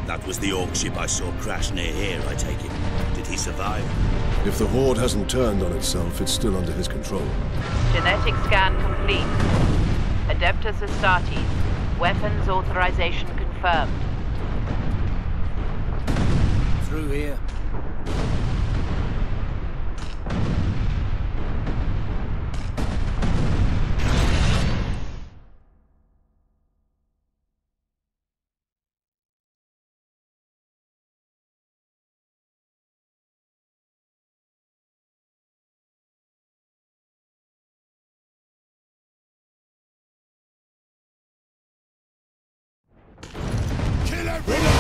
That was the Orc ship I saw crash near here, I take it. Did he survive? If the Horde hasn't turned on itself, it's still under his control. Genetic scan complete. Adeptus Astartes. Weapons authorization confirmed. Through here. Kill everyone!